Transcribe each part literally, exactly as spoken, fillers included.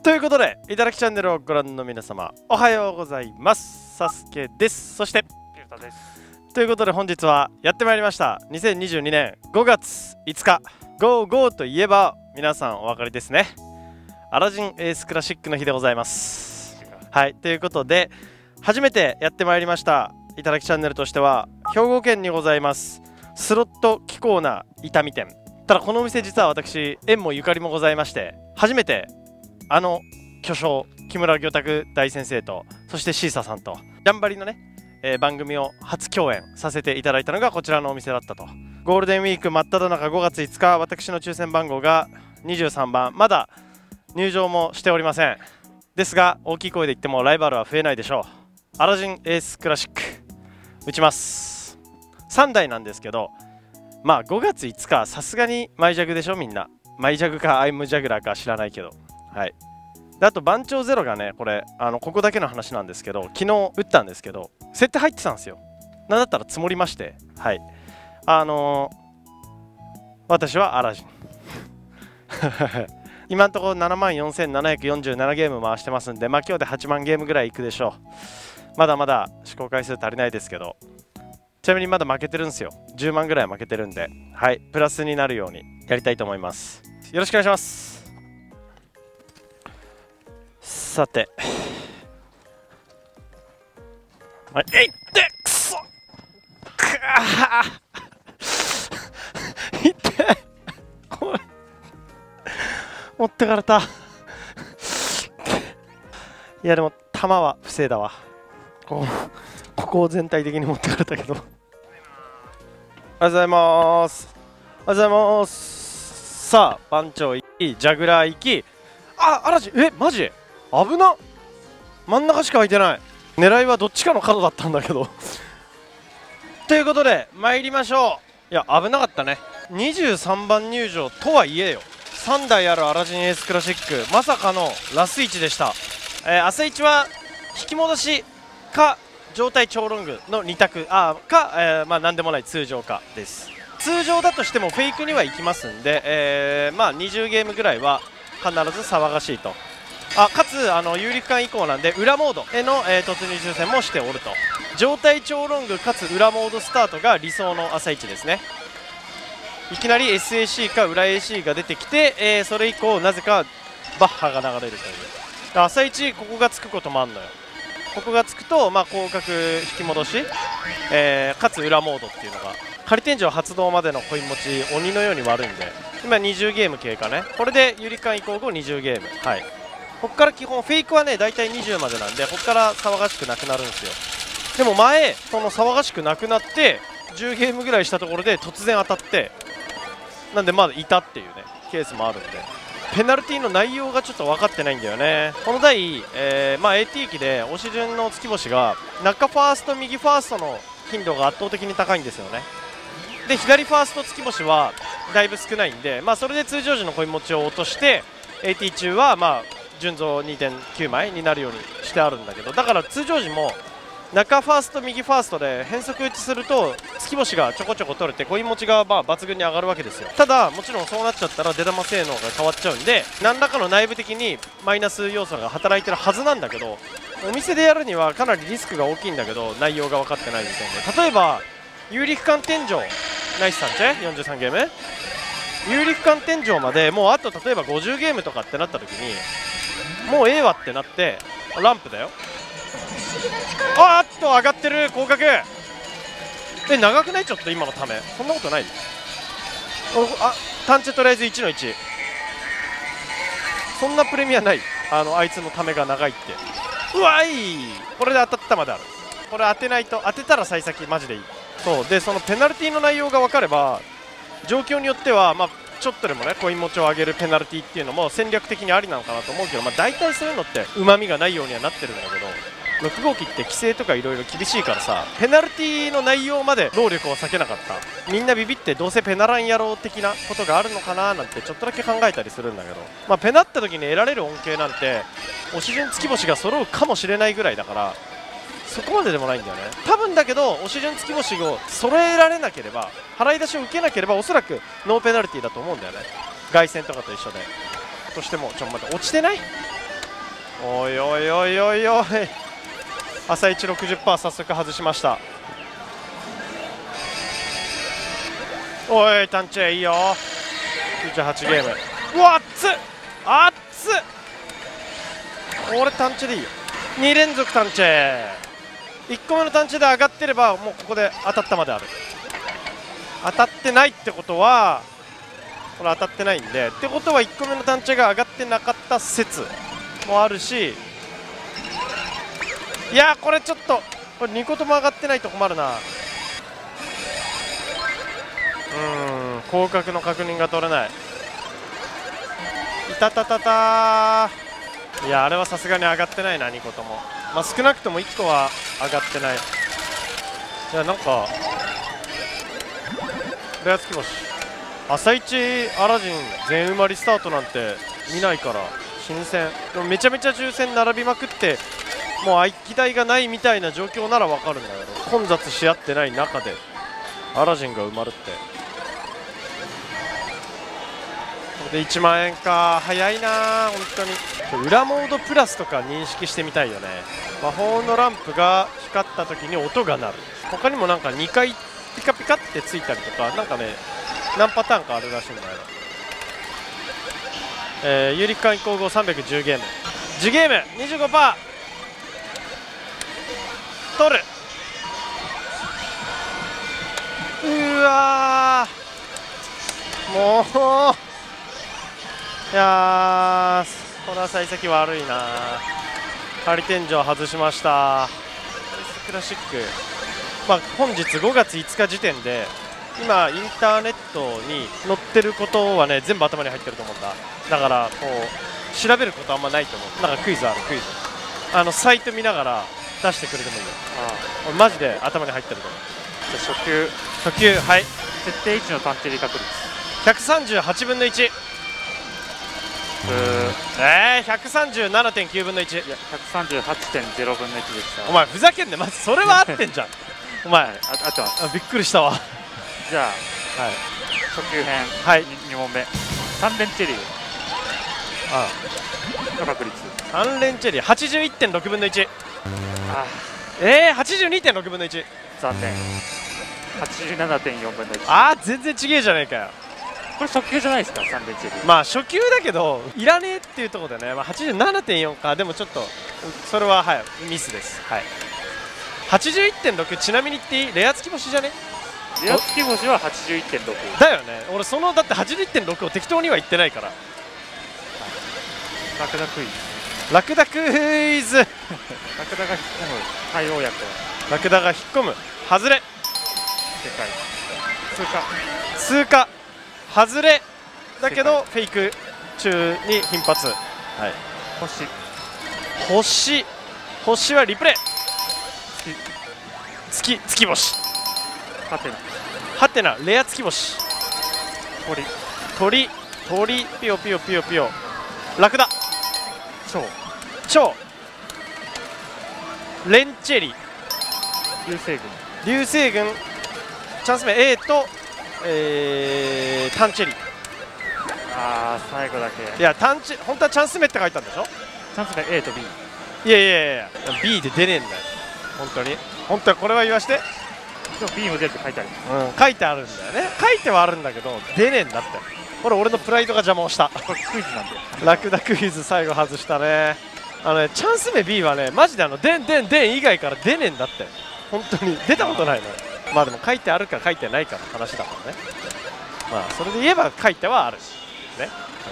ということで、いただきチャンネルをご覧の皆様、おはようございます。サスケです。そして、 ゆうたです。 ということで本日はやってまいりました。にせんにじゅうにねんごがついつか、ゴーゴーといえば皆さんお分かりですね。アラジンエースクラシックの日でございます。はい、ということで、初めてやってまいりました。いただきチャンネルとしては、兵庫県にございます、スロット機構な伊丹店。ただこのお店実は私、縁もゆかりもございまして、初めてあの巨匠木村魚拓大先生と、そしてシーサさんとジャンバリのね、えー、番組を初共演させていただいたのがこちらのお店だったと。ゴールデンウィーク真っ只中ごがついつか、私の抽選番号がにじゅうさんばん、まだ入場もしておりません。ですが大きい声で言ってもライバルは増えないでしょう。アラジンエースクラシック打ちます。さんだいなんですけど、まあごがついつかさすがにマイジャグでしょ。みんなマイジャグかアイムジャグラーか知らないけど、はい。であと番長ゼロがね、これあのここだけの話なんですけど、昨日打ったんですけど設定入ってたんですよ。なんだったら積もりまして、はい、あのー、私はアラジン今のところななまんよんせんななひゃくよんじゅうななゲーム回してますんで、まあ今日ではちまんゲームぐらいいくでしょう。まだまだ試行回数足りないですけど、ちなみにまだ負けてるんですよ。じゅうまんぐらい負けてるんで、はい、プラスになるようにやりたいと思います。よろしくお願いします。さて、はい、えいってくそくあいってこれ持ってかれた。いやでも球は不正だわ。こうここを全体的に持ってかれたけど。おはようございます。おはようございます。さあ番長行き、ジャグラー行き、あアラジン、えマジ危なっ。真ん中しか空いてない。狙いはどっちかの角だったんだけどということで参りましょう。いや危なかったね。にじゅうさんばん入場とはいえよ、さんだいあるアラジンエースクラシック、まさかのラスいちでした。えー、朝一は引き戻しか状態超ロングのに択、あか、えー、まあ何でもない通常かです。通常だとしてもフェイクには行きますんで、えー、まあにじゅうゲームぐらいは必ず騒がしいと。あかつあの有力感以降なんで裏モードへの、えー、突入抽選もしておると。状態超ロングかつ裏モードスタートが理想の朝一ですね。いきなり エスエーシー か裏 エーシー が出てきて、えー、それ以降なぜかバッハが流れるという。朝一ここがつくこともあるのよ。ここがつくと、まあ、広角引き戻し、えー、かつ裏モードっていうのが仮天井発動までのコイン持ち鬼のように悪いんで、今にじゅうゲーム経過ね。これで有力感移行後にじゅうゲーム、はい。ここから基本フェイクはね大体にじゅうまでなんで、ここから騒がしくなくなるんですよ。でも前その騒がしくなくなってじゅうゲームぐらいしたところで突然当たって、なんでまだいたっていうねケースもあるんで、ペナルティーの内容がちょっと分かってないんだよね。この台、えー、まあ エーティー 機で押し順の月星が中ファースト右ファーストの頻度が圧倒的に高いんですよね。で左ファースト月星はだいぶ少ないんで、まあそれで通常時のコイン持ちを落として エーティー 中はまあ順増 にてんきゅう 枚になるようにしてあるんだけど、だから通常時も中ファースト右ファーストで変則打ちすると月星がちょこちょこ取れてコイン持ちがまあ抜群に上がるわけですよ。ただもちろんそうなっちゃったら出玉性能が変わっちゃうんで、何らかの内部的にマイナス要素が働いてるはずなんだけど、お店でやるにはかなりリスクが大きいんだけど内容が分かってないみたいで、例えば有力感天井ナイスさんチェよんじゅうさんゲーム有力感天井までもうあと例えばごじゅうゲームとかってなった時にもうええわってなって、ランプだよ。あーっと上がってる広角。え長くない？ちょっと今のためそんなことない。あ単チェとりあえずいちのいち、そんなプレミアない。あのあいつのためが長いって。うわいこれで当たったまである。これ当てないと、当てたら幸先マジでいい。そうでそのペナルティーの内容が分かれば状況によってはまあちょっとでもねコイン持ちを上げるペナルティーっていうのも戦略的にありなのかなと思うけど、まあ大体そういうのってうまみがないようにはなってるんだけど、ろく号機って規制とかいろいろ厳しいからさ、ペナルティーの内容まで労力を避けなかった。みんなビビってどうせペナランやろう的なことがあるのかななんてちょっとだけ考えたりするんだけど、まあペナった時に得られる恩恵なんて押し順月星が揃うかもしれないぐらいだから、そこまででもないんだよね多分。だけど押し順月星を揃えられなければ、払い出しを受けなければおそらくノーペナルティーだと思うんだよね。凱旋とかと一緒で。としてもちょっと待って、落ちてないおいおいおいおいおい、朝一 ろくじゅっパーセント 早速外しました。おいタンチェいいよ。きゅうじゅうはちゲーム。うわっつっあっつっ、俺タンチェでいいよ。に連続タンチェ。いっこめのタンチェで上がってればもうここで当たったまである。当たってないってことはこれ当たってないんで、ってことはいっこめのタンチェが上がってなかった説もあるし、いやーこれちょっとこれにことも上がってないと困るな。うーん、広角の確認が取れない。いたたたたー、いやあれはさすがに上がってないな、にことも。まあ少なくともいっこは上がってない。いやなんかレアつき星朝一アラジン全埋まりスタートなんて見ないから新鮮。でもめちゃめちゃ抽選並びまくってもう空き台がないみたいな状況なら分かるんだけど、混雑し合ってない中でアラジンが埋まるって。これでいちまんえんか、早いなー本当に。裏モードプラスとか認識してみたいよね。魔法のランプが光った時に音が鳴る。他にもなんかにかいピカピカってついたりとか、なんかね何パターンかあるらしいんだよ。えー、有力化移行後さんびゃくじゅうゲーム、じゅうゲーム にじゅうごパーセント 取る。うわーもういやーこれは幸先悪いな。仮天井外しました。クラシック、まあ、本日ごがついつか時点で今インターネットに載ってることはね全部頭に入ってると思うんだ。だからこう調べることあんまないと思う。なんかクイズある、クイズあのサイト見ながら出してくれてもいいよ。ああ俺マジで頭に入ってると思う。 じゃあ初級初級はい設定いちの探知確率ひゃくさんじゅうはちぶんのいち。えー、ひゃくさんじゅうななてんきゅうぶんのいち。いやひゃくさんじゅうはちてんゼロぶんのいちでした。 お前ふざけんね、まずそれは合ってんじゃんお前、 はい、あ合ってます。 あびっくりしたわ。はいじゃあ、初級編、 はい、 に問目さん連チェリーあの確率さん連チェリー はちじゅういってんろくぶんのいち。 あえー、はちじゅうにてんろくぶんのいち。 残念はちじゅうななてんよんぶんのいち。 あー全然ちげえじゃねえかよ。 これ初級じゃないですかさん連チェリー。 まあ初級だけどいらねえっていうところでね、まあ、はちじゅうななてんよん か。でもちょっとそれははいミスです。はい はちじゅういってんろく ちなみに言っていいレア付き星じゃね。 レア付き星は はちじゅういってんろくだよね。俺そのだって はちじゅういってんろく を適当には言ってないから。 ラクダクイズラクダクイズラクダが引っ込む対応薬ラクダが引っ込む外れ正解通過通過外れだけどフェイク中に頻発。はい星星星はリプレイ月月星ハテナハテナレア月星鳥鳥鳥ピヨピヨピヨピヨラクダ蝶蝶レンチェリ流星群流星群チャンス名 A と、えー、タンチェリあー最後だけいやタンチ本当はチャンス名って書いたんでしょ。 チャンスが A と B。 いやいやいや B で出ねえんだよ本当に。本当はこれは言わして。 でも B も出るって書いてある。 うん書いてあるんだよね。書いてはあるんだけど出ねえんだって。これ俺のプライドが邪魔をした。 これクイズなんでラクダクイズ最後外したね。あのねチャンス名 B はねマジであのでんでんでん以外から出ねえんだって。本当に出たことないのよ。まあでも書いてあるか書いてないかの話だからね。まあそれで言えば書いてはあるね。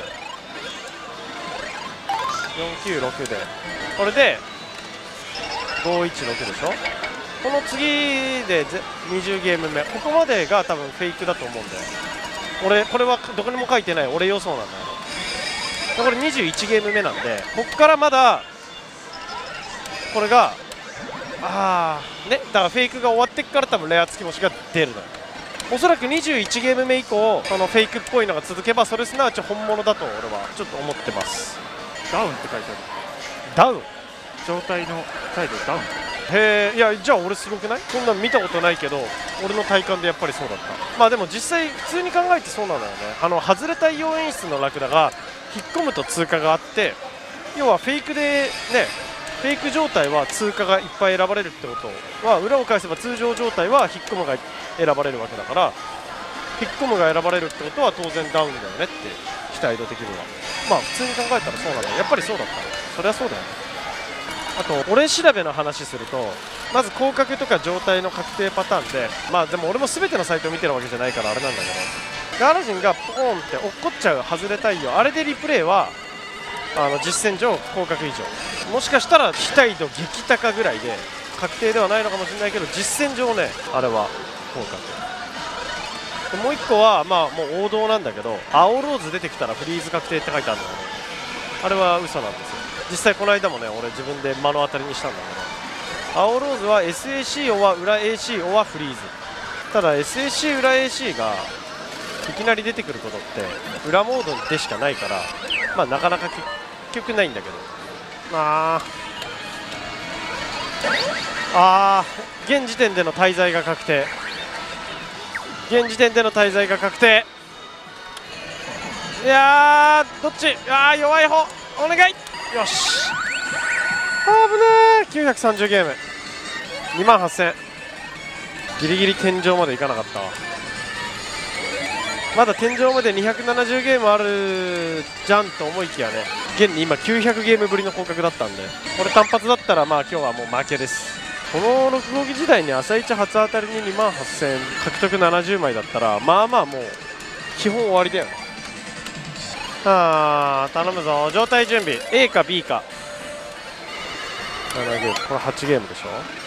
よんきゅうろくでこれでごいちろくでしょ。この次でにじゅうゲーム目ここまでが多分フェイクだと思うんだよ。俺これはどこにも書いてない俺予想なんだよ。これにじゅういちゲーム目なんでここからまだこれがああねだからフェイクが終わってから多分レア付き星が出るのよ。おそらくにじゅういちゲーム目以降そのフェイクっぽいのが続けばそれすなわち本物だと俺はちょっと思ってます。 ダウンって書いてある。 ダウン状態の態度ダウン。 へえいやじゃあ俺すごくない。そんなん見たことないけど俺の体感でやっぱりそうだった。まあでも実際普通に考えてそうなのよね。あの外れたイオン演出のラクダが引っ込むと通過があって要はフェイクでね、フェイク状態は通過がいっぱい選ばれるってことは、裏を返せば通常状態はヒッコムが選ばれるわけだから、ヒッコムが選ばれるってことは当然ダウンだよねって、期待度的には。まあ普通に考えたらそうなんだ。やっぱりそうだったね。そりゃそうだよね。あと俺調べの話すると、まず広角とか状態の確定パターンで、まあでも俺も全てのサイトを見てるわけじゃないからあれなんだけど、ガーラジンがポーンって落っこっちゃう外れたいよ、あれでリプレイはあの実戦上広角以上、もしかしたら期待度激高ぐらいで確定ではないのかもしれないけど、実戦上ねあれは広角。もういっこはまあもう王道なんだけど、青ローズ出てきたらフリーズ確定って書いてあるんだけど、あれは嘘なんですよ。実際この間もね俺自分で目の当たりにしたんだけど、青ローズは エスエーシー オは裏 エーシー オはフリーズ。ただ エスエーシー 裏 エーシー がいきなり出てくることって裏モードでしかないから、まあなかなか結局ないんだけど、まああー現時点での滞在が確定、現時点での滞在が確定。いやーどっち、いやー弱い方お願い、よし、あぶねー、きゅうひゃくさんじゅうゲームにまんはっせん、ギリギリ天井までいかなかったわ。まだ天井までにひゃくななじゅうゲームあるじゃんと思いきやね、現に今きゅうひゃくゲームぶりの広角だったんで、これ単発だったらまあ今日はもう負けです。このろく号機時代に朝一初当たりににまんはっせん獲得ななじゅうまいだったら、まあまあもう基本終わりだよね。あー頼むぞ、状態準備 A か B か。ななゲーム、これはちゲームでし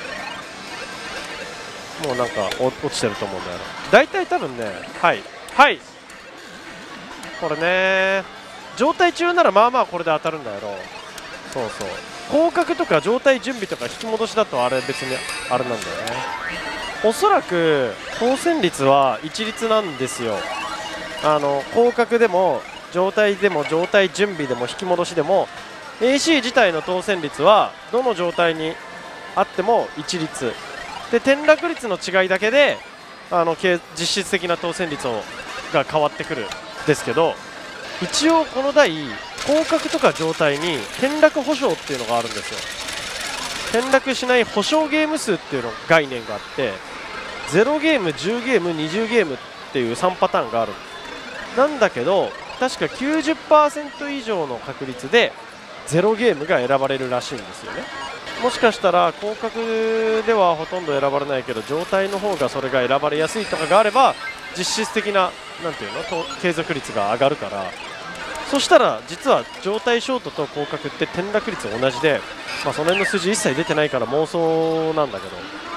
ょ。もうなんか落ちてると思うんだよな、大体多分ね。はいはいこれね、状態中ならまあまあこれで当たるんだよ。そうそう、広角とか状態準備とか引き戻しだとあれ別にあれなんだよね。おそらく当選率は一律なんですよ。あの広角でも状態でも状態準備でも引き戻しでも エーシー 自体の当選率はどの状態にあっても一律で、転落率の違いだけであの実質的な当選率をが変わってくるんですけど、一応この台広角とか状態に転落保証っていうのがあるんですよ。転落しない保証ゲーム数っていうの概念があって、ゼロゲームじゅうゲームにじゅうゲームっていうさんパターンがあるなんだけど、確か きゅうじゅっパーセント 以上の確率でゼロゲームが選ばれるらしいんですよね。もしかしたら広角ではほとんど選ばれないけど、状態の方がそれが選ばれやすいとかがあれば実質的ななんていうのと継続率が上がるから、そしたら実は状態ショートと広角って転落率同じで、まあ、その辺の数字一切出てないから妄想なんだけど、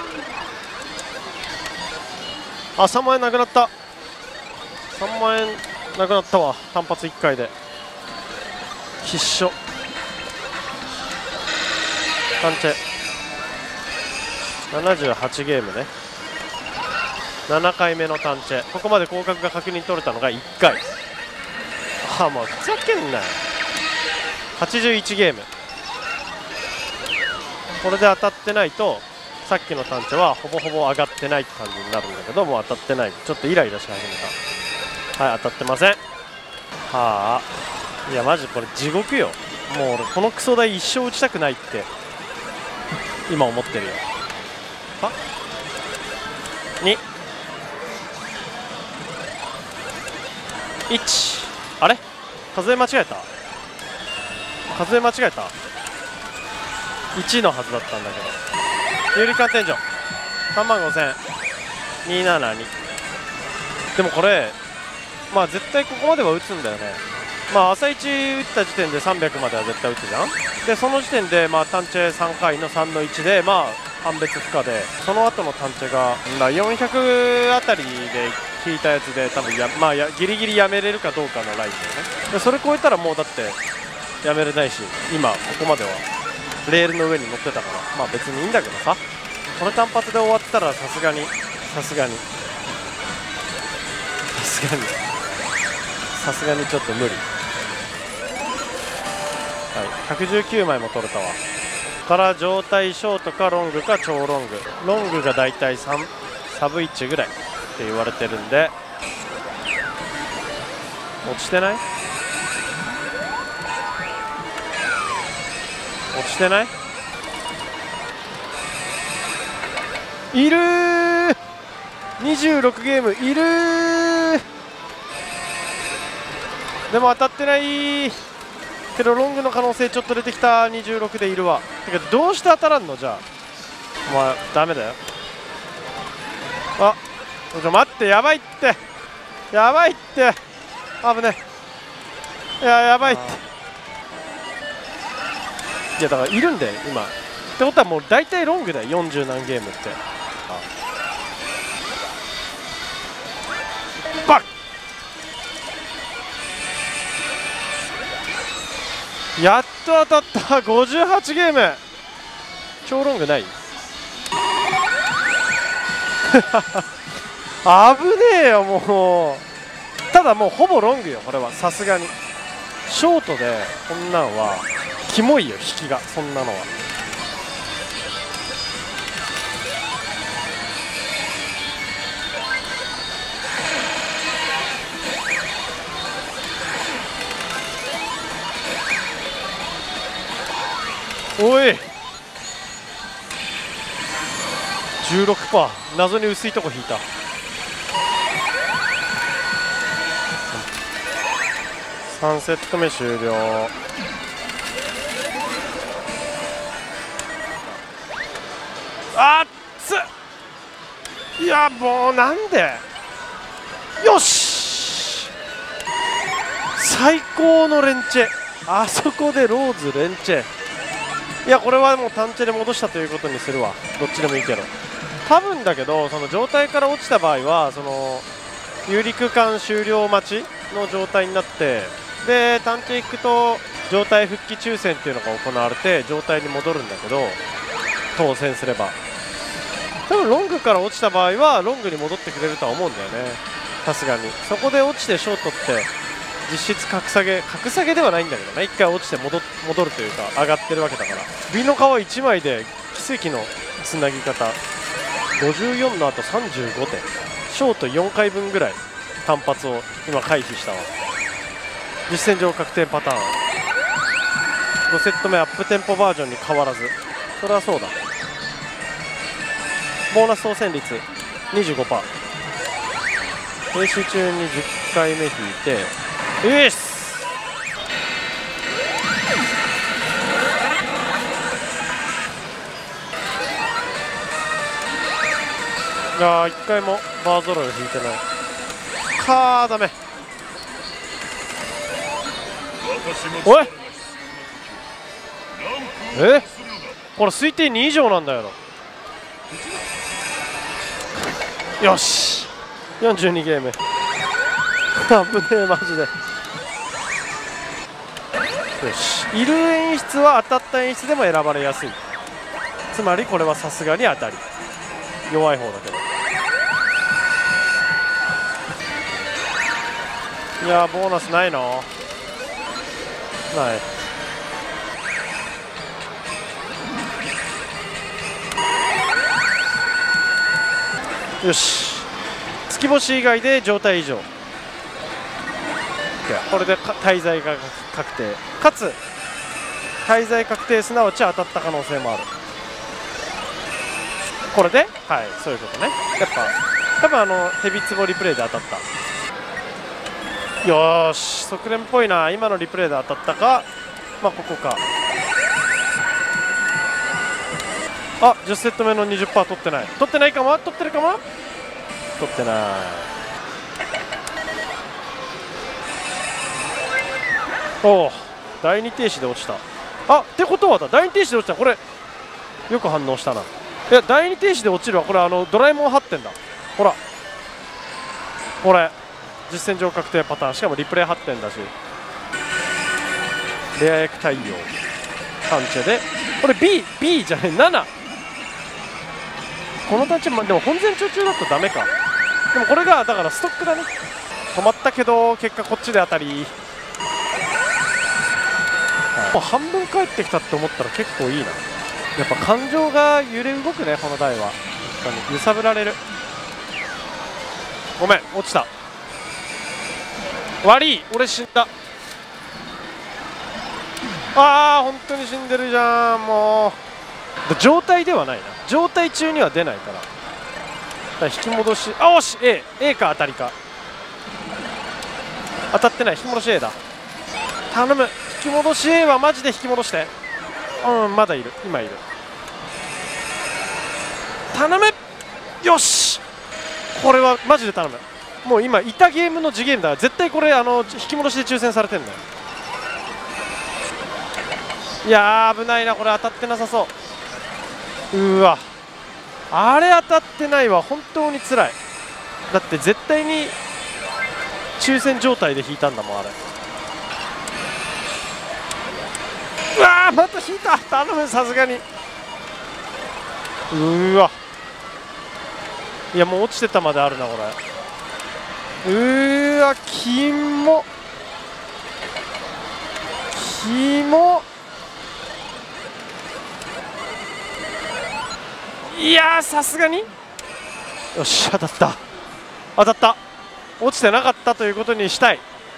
あさんまんえんなくなった、さんまんえんなくなったわ、単発いっかいで必勝。単チェななじゅうはちゲームね、ななかいめの単チェ、ここまで広角が確認取れたのがいっかい。ああもうふざけんなよ、はちじゅういちゲーム、これで当たってないとさっきの単チェはほぼほぼ上がってないって感じになるんだけど、もう当たってない、ちょっとイライラし始めた。はい、当たってません。はあいやマジこれ地獄よ、もう俺このクソ台一生打ちたくないって今思ってるよ。はにいち、あれ数え間違えた、数え間違えた、いちのはずだったんだけど、有利換天井さんまんごせんにひゃくななじゅうに。でもこれまあ絶対ここまでは打つんだよね。まあ朝一打った時点でさんびゃくまでは絶対打つじゃん。でその時点でまあ単チェさんかいのさんのいちでまあ判別不可で、その後の単チェがまよんひゃくあたりで引いたやつで多分や、まあ、やギリギリやめれるかどうかのラインだよね。でそれ超えたらもうだってやめれないし、今ここまではレールの上に乗ってたから、まあ別にいいんだけどさ、この単発で終わったらさすがにさすがにさすがにさすがにちょっと無理。はい、ひゃくじゅうきゅうまいも取れたわ。から状態ショートかロングか超ロング、ロングがだいたいさんサブいちぐらいって言われてるんで、落ちてない落ちてない？いるー。にじゅうろくゲームいるー。でも当たってないけどロングの可能性ちょっと出てきた。にじゅうろくでいるわ。てかどうして当たらんの？じゃあお前ダメだよ。あちょ待って、やばいって、やばいって、危ねえ、いややばいって。いやだからいるんだよ今ってことはもう大体ロングだよ、よんじゅう何ゲームって。バッやっと当たった。ごじゅうはちゲーム。超ロングない危ねえよもう。ただもうほぼロングよこれは。さすがにショートでこんなんはキモいよ、引きがそんなのは。おい じゅうろくパーセント 謎に薄いとこ引いた。さんセット目終了。あっついやもうなんで。よし最高のレンチェ。あそこでローズレンチェ。いやこれはもう単チェで戻したということにするわ。どっちでもいいけど多分だけど、その状態から落ちた場合はその有利空間終了待ちの状態になって、で単チェ行くと状態復帰抽選っていうのが行われて状態に戻るんだけど、当選すれば多分ロングから落ちた場合はロングに戻ってくれるとは思うんだよね。さすがにそこで落ちてショートって実質格下げ格下げではないんだけどね。いっかい落ちて 戻, 戻るというか上がってるわけだから。首の皮いちまいで奇跡のつなぎ方。ごじゅうよんの後さんじゅうごてん、ショートよんかいぶんぐらい単発を今回避したわ。実戦上確定パターンごセット目アップテンポバージョンに変わらず。それはそうだ。ボーナス当選率 にじゅうごパーセント、 練習中にじゅっかいめ引いてよしいやーいっかいもバーゾロイ引いてないかー。ダメ。おいえこれ推定に以上なんだよ。よしよんじゅうにゲーム危ねえマジで。よしいる演出は当たった演出でも選ばれやすい。つまりこれはさすがに当たり弱い方だけど。いやーボーナスないのない。よし月星以外で状態以上。これで滞在が確定かつ滞在確定すなわち当たった可能性もある。これではいそういうことね。やっぱ多分あのヘビツボリプレイで当たった。よーし側連っぽいな。今のリプレイで当たったかまあここか。あじゅっセット目の にじゅっパーセント 取ってない取ってないかも取ってるかも取ってない。おおだいに停止で落ちた。あってことはだだいに停止で落ちた。これよく反応したな。いやだいに停止で落ちるわ。これあのドラえもん張ってんだ。ほらこれ実戦上確定パターン。しかもリプレイ張ってんだしレア役対応パンチェでこれ B, B じゃない なな。このタッチもでも本前長中だとダメか。でもこれがだからストックだね。止まったけど結果こっちで当たり、はい、もう半分返ってきたって思ったら結構いいな。やっぱ感情が揺れ動くねこの台は。確かに揺さぶられる。ごめん落ちた。悪い俺死んだ。 ああ本当に死んでるじゃん。もう状態ではないな、状態中には出ないから。だから引き戻し、あおし A, A か当たりか、当たってない。引き戻し A だ、頼む。引き戻し A はマジで引き戻して。うん、まだいる、今いる、頼む。よし、これはマジで頼む。もう今いたゲームの次ゲームだ、絶対これあの引き戻しで抽選されてんだよ。いやー危ないな、これ当たってなさそう。うわ、あれ当たってないわ、本当につらい。だって絶対に抽選状態で引いたんだもんあれ。うわーまた引いた、頼む、さすがに。うわ、いやもう落ちてたまであるなこれ。うーわ、キモキモ。いやーさすがに。よし当たった、当たった、落ちてなかったということにしたい。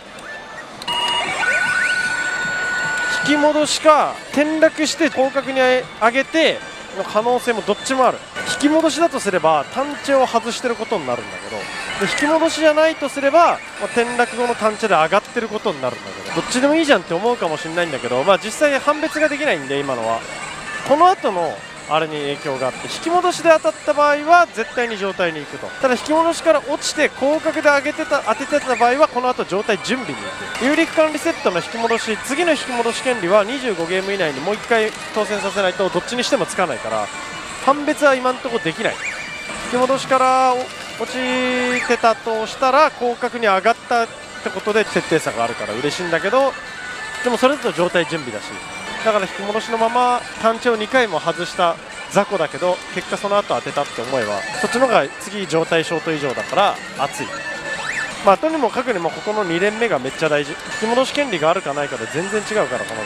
引き戻しか転落して広角に上げての可能性もどっちもある。引き戻しだとすれば単チェを外してることになるんだけど、で引き戻しじゃないとすれば、まあ、転落後の単チェで上がってることになるんだけど、どっちでもいいじゃんって思うかもしれないんだけど、まあ、実際判別ができないんで今のはこの後のあれに影響があって、引き戻しで当たった場合は絶対に状態に行くと。ただ引き戻しから落ちて広角で上げてた当ててた場合はこの後状態準備に行く。有力管理セットの引き戻し、次の引き戻し権利はにじゅうごゲーム以内にもういっかい当選させないとどっちにしてもつかないから、判別は今のところできない。引き戻しから落ちてたとしたら広角に上がったってことで徹底差があるから嬉しいんだけど、でもそれだと状態準備だし、だから引き戻しのまま単調をにかいも外した雑魚だけど結果その後当てたって思えばそっちの方が次状態ショート以上だから熱い。まあとにもかくにもここのに連目がめっちゃ大事。引き戻し権利があるかないかで全然違うからこの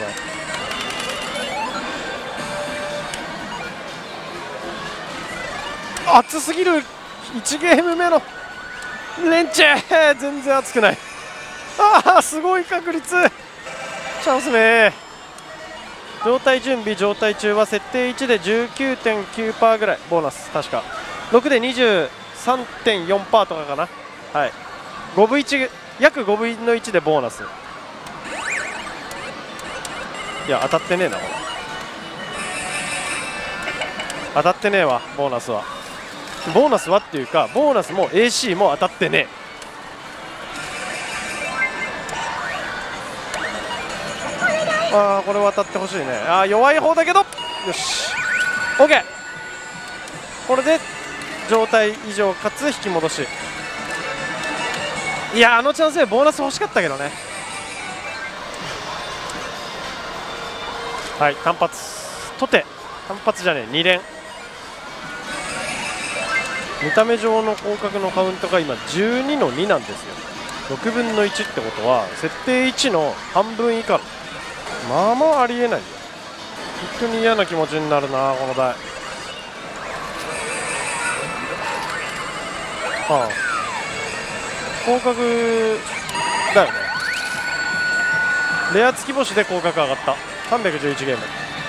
場合。熱すぎる。いちゲーム目のレンチェ全然熱くない。ああすごい確率、チャンスめ。状態準備状態中は設定いちで じゅうきゅうてんきゅうパーセント ぐらいボーナス、確かろくで にじゅうさんてんよんパーセント とかかな。はい、ごぶいち、約ごぶのいちでボーナス。いや当たってねえなこれ、当たってねえわボーナスは。ボーナスはっていうかボーナスも エーシー も当たってねえ。あーこれは当たってほしいね。あー弱い方だけど、よし OK、 これで状態以上かつ引き戻し。いやあのチャンスでボーナス欲しかったけどね。はい単発とて、単発じゃねえに連。見た目上の広角のカウントが今じゅうにのになんですよ。ろくぶんのいちってことは設定いちの半分以下、まあまあありえないよ。本当に嫌な気持ちになるなこの台。ああ広角だよね。レア付き星で広角上がった。さんびゃくじゅういちゲーム。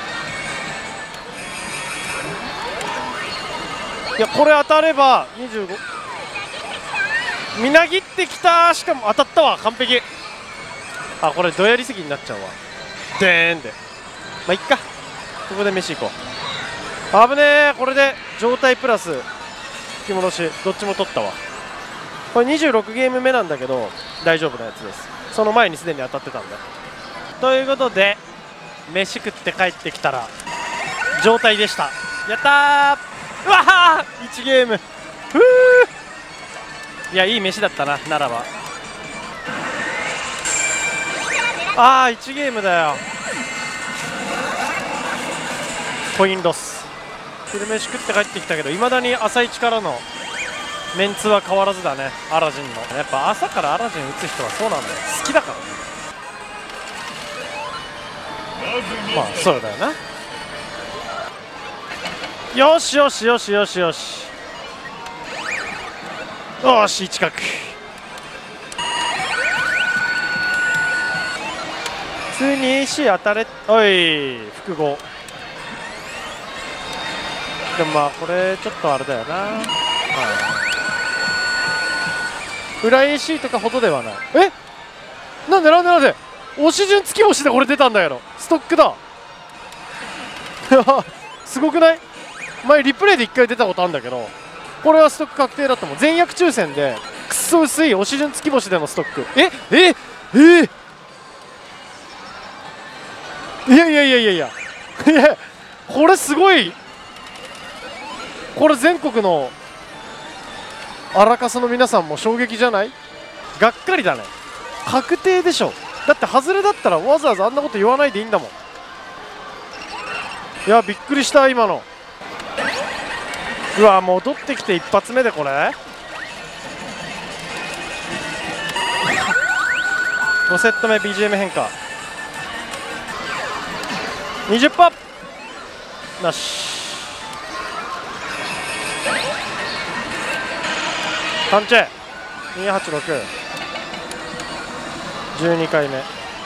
いやこれ当たればにじゅうご、みなぎってきた。しかも当たったわ完璧。あこれどやりすぎになっちゃうわ。でーんでまあいっか、ここで飯行こう。危ねえ、これで状態プラス引き戻しどっちも取ったわ。これにじゅうろくゲーム目なんだけど大丈夫なやつです。その前にすでに当たってたんだ。ということで飯食って帰ってきたら状態でした。やったー。うわーいちゲーム、ふー、いやいい飯だったなならば。あーいちゲームだよ。コインロス。昼飯食って帰ってきたけどいまだに朝一からのメンツは変わらずだね。アラジンのやっぱ朝からアラジン打つ人はそうなんだよ、好きだからね。まあそうだよな。よしよしよしよしよしよしいち角。 普通に エーシー 当たれ、おい複合でもまあこれちょっとあれだよな、はい、裏 エーシー とかほどではない。えなんでなんでなんで押し順月押しでこれ出たんだけどストックだすごくない？前リプレイでいっかい出たことあるんだけど、これはストック確定だったもん。全役抽選でくっそ薄い押し順月星でのストック。えええいやいやいやいやいやいやこれすごい。これ全国の荒カスの皆さんも衝撃じゃない？がっかりだね。確定でしょ。だって外れだったらわざわざあんなこと言わないでいいんだもん。いやびっくりした今の。うわ戻ってきて一発目でこれごセット目 ビージーエム 変化 にじゅっパーセント なし。タンチェにひゃくはちじゅうろく じゅうにかいめ。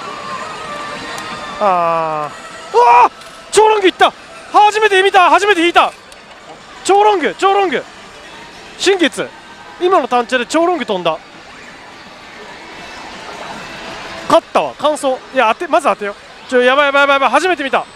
あーうわー超ロングいった。初めて見た。初めて引いた。超ロング超ロング新月今のタンチェで超ロング飛んだ。勝ったわ感想。いや当てまず当てよ。ちょやばいやばいやばいやばい初めて見た。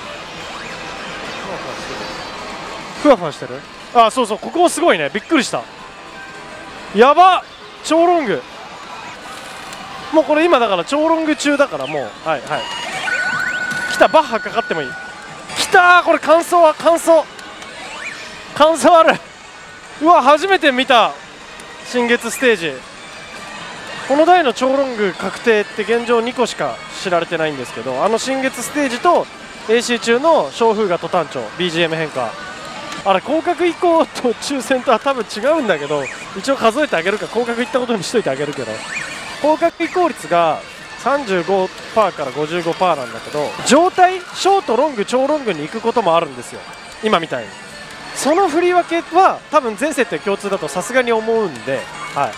ふわふわしてる。あそうそうここもすごいねびっくりした。やば超ロングもうこれ今だから超ロング中だからもうはいはい来たバッハかかってもいい。来たーこれ感想は感想感想ある。うわ初めて見た新月ステージ。この台の超ロング確定って現状にこしか知られてないんですけど、あの新月ステージと エーシー 中の小風雅と単調 ビージーエム 変化あれ広角移行と抽選とは多分違うんだけど一応数えてあげるか広角いったことにしといてあげるけど広角移行率が さんじゅうごパーセント から ごじゅうごパーセント なんだけど状態ショートロング超ロングに行くこともあるんですよ今みたいに。その振り分けは多分全設定共通だとさすがに思うんで、はい、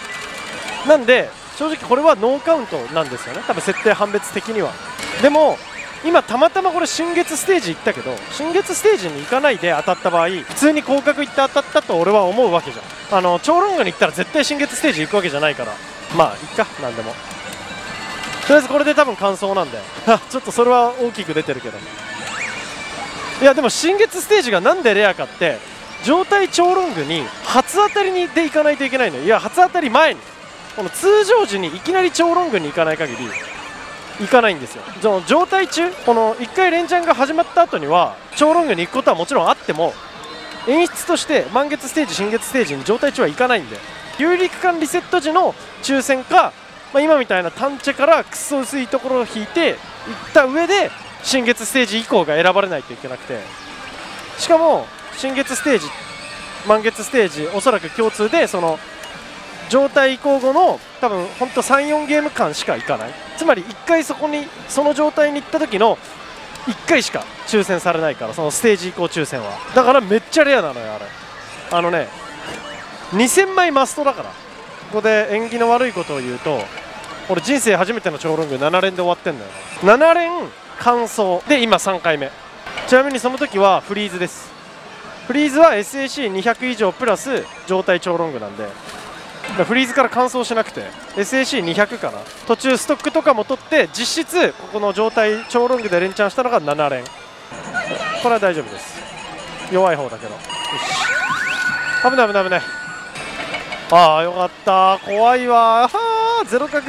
なんで正直これはノーカウントなんですよね多分設定判別的には。でも今たまたまこれ新月ステージ行ったけど新月ステージに行かないで当たった場合普通に広角行って当たったと俺は思うわけじゃん。あの超ロングに行ったら絶対新月ステージ行くわけじゃないからまあいっかなんでもとりあえずこれで多分完走なんでちょっとそれは大きく出てるけど。いやでも新月ステージがなんでレアかって状態超ロングに初当たりにで行かないといけないのよ。いや初当たり前にこの通常時にいきなり超ロングに行かない限り行かないんですよ。その状態中このいっかい連チャンが始まった後には超ロングに行くことはもちろんあっても演出として満月ステージ新月ステージに状態中は行かないんで有力間リセット時の抽選か、まあ、今みたいな単チェからくっそ薄いところを引いていった上で新月ステージ以降が選ばれないといけなくてしかも新月ステージ満月ステージおそらく共通でその状態移行後の多分本当 さん,よん ゲーム間しかいかない。つまりいっかいそこにその状態に行った時のいっかいしか抽選されないからそのステージ移行抽選はだからめっちゃレアなのよあれ。あのねにせんまいマストだから。ここで縁起の悪いことを言うと俺人生初めての超ロングなな連で終わってんだよな。なな連完走で今さんかいめ。ちなみにその時はフリーズです。フリーズは エスエーシーにひゃく 以上プラス状態超ロングなんでフリーズから完走しなくて エスエーシーにひゃく かな途中ストックとかも取って実質ここの状態超ロングで連チャンしたのがなな連。これは大丈夫です。弱い方だけどよし危ない危ない危ない。ああよかった怖いわはあゼロ角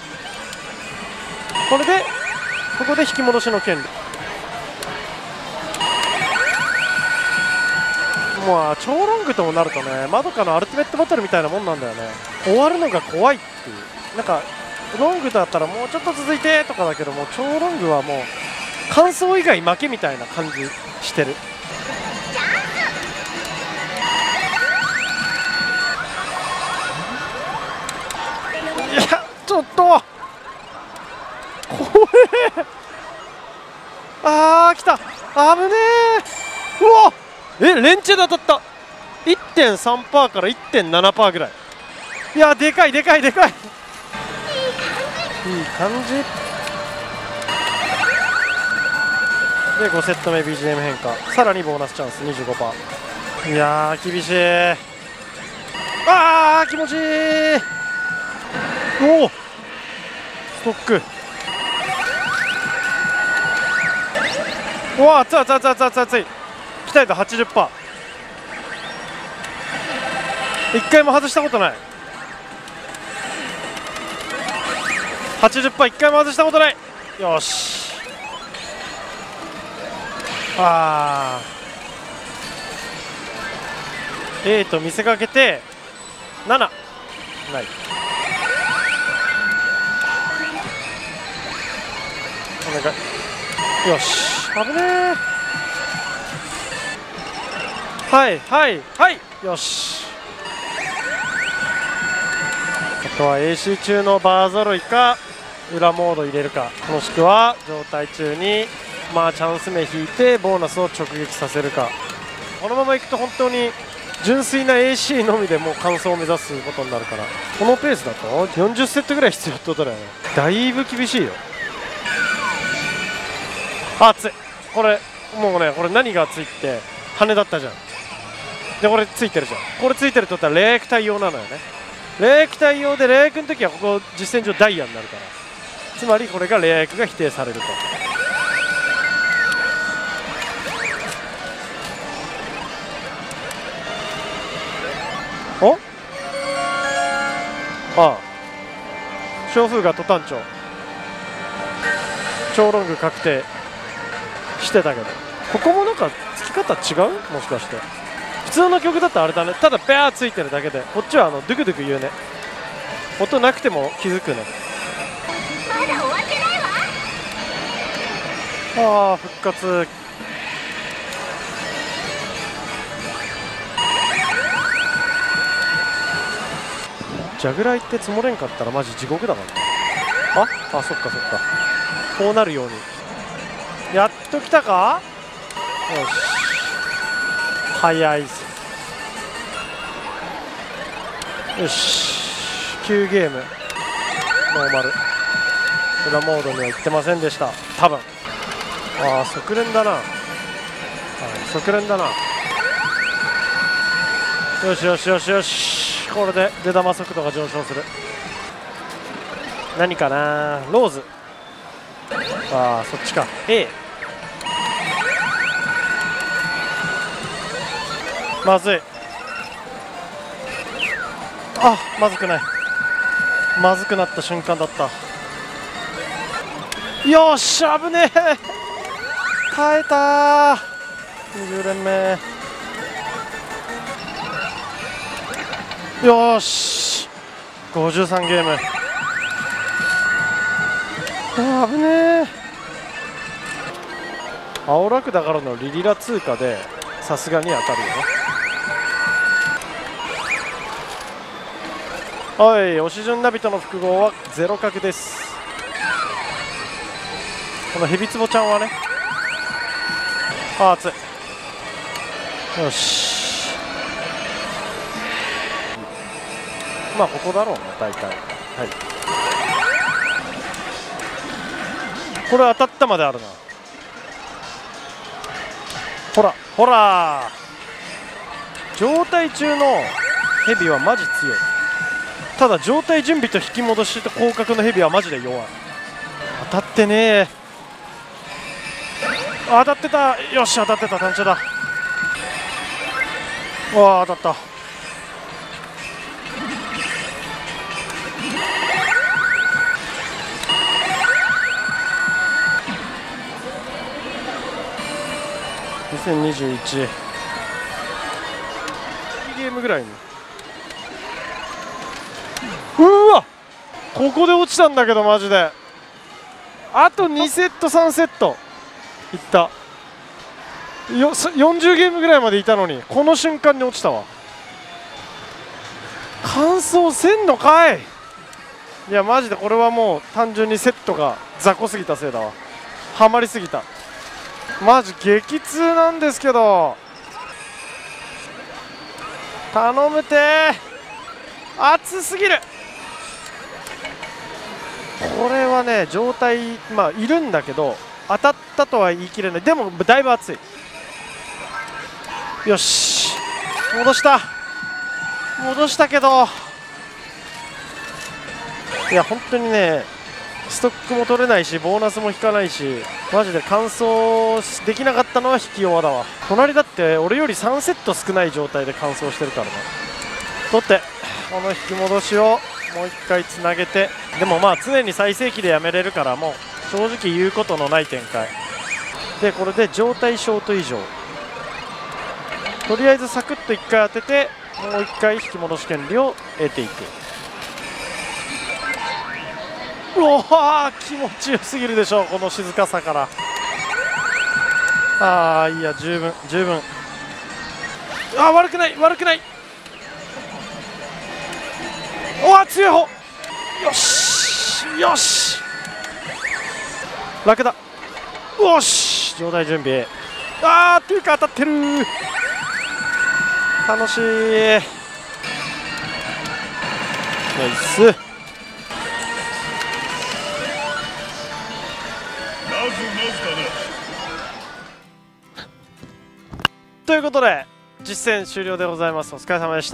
これでここで引き戻しの権利もう超ロングともなるとねまどかのアルティメットバトルみたいなもんなんだよね。終わるのが怖いっていうなんかロングだったらもうちょっと続いてとかだけども超ロングはもう完走以外負けみたいな感じしてる。いやちょっと怖えあー来た危ねえ。うわえ連チェで当たった いってんさんパーセント から いってんななパーセント ぐらい。いやでかいでかいでかいいい感じでごセット目 ビージーエム 変化、さらにボーナスチャンス にじゅうごパーセント。 いやー厳しい。あー気持ちいい。おおストック。うわ熱い熱い熱い熱い熱い熱い。鍛えた はちじゅっパーセント。 一回も外したことない。 はちじゅっパーセント 一回も外したことない。よし。あー A と見せかけてななない。お願い。よし危ねえ。はいはいはいよし。あとは エーシー 中のバー揃いか裏モード入れるか、もしくは状態中にまあチャンス目引いてボーナスを直撃させるか。このままいくと本当に純粋な エーシー のみでもう完走を目指すことになるから、このペースだとよんじゅっセットぐらい必要ってことだよね。だいぶ厳しいよ。あ熱い。これもうね、これ何が熱いって羽だったじゃん。でこれついてるじゃん。これついてるってことはレーク対応なのよね。レーク対応でレークの時はここ実戦上ダイヤになるから、つまりこれがレークが否定されると。おああ小風が途端調超ロング確定してたけど、ここもなんかつき方違う？もしかして普通の曲だったらあれだね、ただペアーついてるだけで、こっちはあのドゥクドゥク言うね。音なくても気づくね。 まだ終わってないわ。 ああ復活。ジャグライって積もれんかったらマジ地獄だからね。ああそっかそっか、こうなるようにやっときたか。よし早いぜ。よしきゅうゲームノーマル裏モードには行ってませんでした多分。ああ側連だな、はい、側連だな。よしよしよしよし、これで出玉速度が上昇する。何かな、ローズ。ああそっちか A。 まずい。あまずくない。まずくなった瞬間だった。よっしゃ危ねえ耐えたー。にじゅう連目よーしごじゅうさんゲーム。あ危ねえ。青ラクだからのリリラ通過でさすがに当たるよね。はい、押し順ナビとの複合はゼロ角です。このヘビツボちゃんはね、あ熱い。よしまあここだろうね大体。はいこれ当たったまであるな。ほらほら状態中のヘビはマジ強い。ただ状態準備と引き戻しと広角のヘビはマジで弱い。当たってねえ。当たってた。よし当たってた。単調だ。わあ当たった。にせんにじゅういちゲームぐらいに。うわここで落ちたんだけどマジで。あとにセットさんセットいったよ。よんじゅうゲームぐらいまでいたのにこの瞬間に落ちたわ。完走せんのかい。いやマジでこれはもう単純にセットが雑魚すぎたせいだわ。ハマりすぎた。マジ激痛なんですけど頼むてー。熱すぎる。これはね状態まあいるんだけど当たったとは言い切れない。でもだいぶ熱い。よし戻した戻したけど、いや本当にねストックも取れないしボーナスも引かないし、マジで完走できなかったのは引き弱だわ。隣だって俺よりさんセット少ない状態で完走してるからな。取ってこの引き戻しをもういっかいつなげて、でもまあ常に最盛期でやめれるからもう正直言うことのない展開で、これで状態ショート以上、とりあえずサクッといっかい当ててもういっかい引き戻し権利を得ていく。うわー気持ちよすぎるでしょこの静かさから。ああいいや十分十分。あー悪くない悪くない。おわ強い方。よしよし楽だ。よし状態準備。あーっていうか当たってる。楽しい。ナイス。ということで実践終了でございます。お疲れ様でした。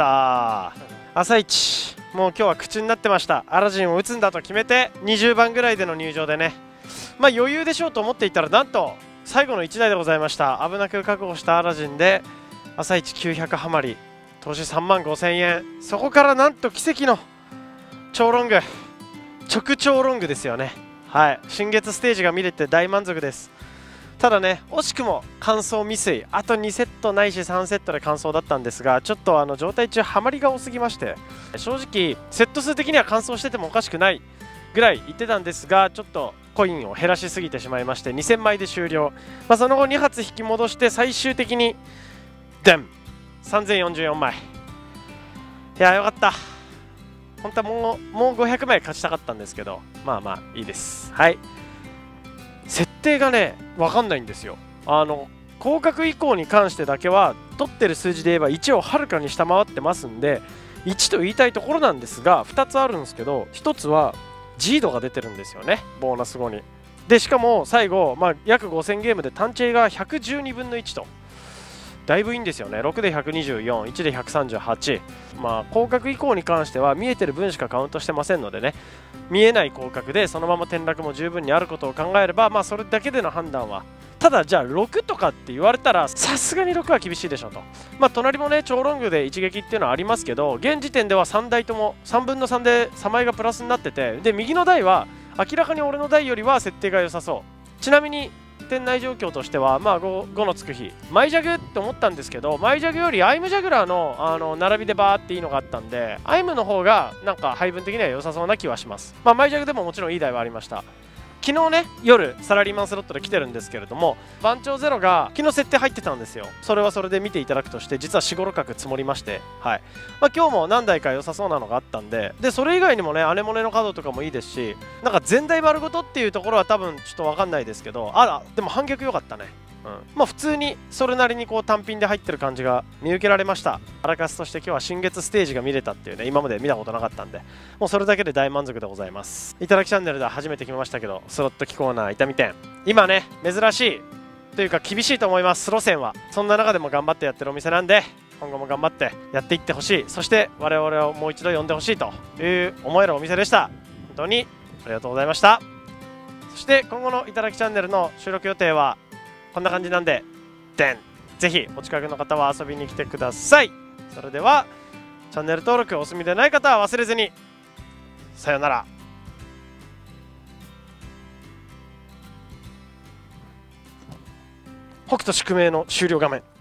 朝一もう今日は口になってました。アラジンを打つんだと決めてにじゅうばんぐらいでの入場でね、まあ余裕でしょうと思っていたらなんと最後のいちだいでございました。危なく確保したアラジンで朝一きゅうひゃくハマり、投資さんまんごせんえん、そこからなんと奇跡の超ロング、直超ロングですよね。はい、新月ステージが見れて大満足です。ただね惜しくも完走未遂、あとにセットないしさんセットで完走だったんですが、ちょっとあの状態中ハマりが多すぎまして、正直セット数的には完走しててもおかしくないぐらい言ってたんですが、ちょっとコインを減らしすぎてしまいましてにせんまいで終了。まあ、その後に発引き戻して最終的にデンさんぜんよんじゅうよんまい。いやよかった。本当はもうもうごひゃくまい勝ちたかったんですけど、まあまあいいです。はい、設定がね分かんないんですよ。あの降格以降に関してだけは取ってる数字で言えばいちをはるかに下回ってますんでいちと言いたいところなんですが、ふたつあるんですけど、ひとつは G 度が出てるんですよね、ボーナス後に。でしかも最後、まあ、約ごせんゲームで単チェイがひゃくじゅうにぶんのいちとだいぶいいんですよね。ろくでひゃくにじゅうよん、いちでひゃくさんじゅうはち。まあ降格以降に関しては見えてる分しかカウントしてませんのでね、見えない降格でそのまま転落も十分にあることを考えれば、まあそれだけでの判断は、ただじゃあろくとかって言われたらさすがにろくは厳しいでしょと。まあ隣もね超ロングで一撃っていうのはありますけど、現時点ではさんだいともさんぶんのさんでさんまいがプラスになってて、で右の台は明らかに俺の台よりは設定が良さそう。ちなみに店内状況としては、まあ 5, 5のつく日マイジャグって思ったんですけど、マイジャグよりアイムジャグラー の, あの並びでバーっていいのがあったんで、アイムの方がなんか配分的には良さそうな気はします。まあマイジャグでももちろんいい台はありました。昨日ね夜サラリーマンスロットで来てるんですけれども、番長ゼロが昨日設定入ってたんですよ。それはそれで見ていただくとして、実はよん、ご角積もりまして、はい、まあ、今日も何台か良さそうなのがあったんで、でそれ以外にもねアネモネのカードとかもいいですし、なんか全台丸ごとっていうところは多分ちょっと分かんないですけど、あらでも反逆良かったね。うん、まあ普通にそれなりにこう単品で入ってる感じが見受けられました。アラカスとして今日は新月ステージが見れたっていうね、今まで見たことなかったんで、もうそれだけで大満足でございます。いただきチャンネルでは初めて決めましたけど、スロット機コーナー痛み店、今ね珍しいというか厳しいと思います、スロ戦は。そんな中でも頑張ってやってるお店なんで、今後も頑張ってやっていってほしい、そして我々をもう一度呼んでほしいという思えるお店でした。本当にありがとうございました。そして今後のいただきチャンネルの収録予定はこんな感じなんで、でんぜひお近くの方は遊びに来てください。それではチャンネル登録お済みでない方は忘れずに。さよなら。北斗宿命の終了画面。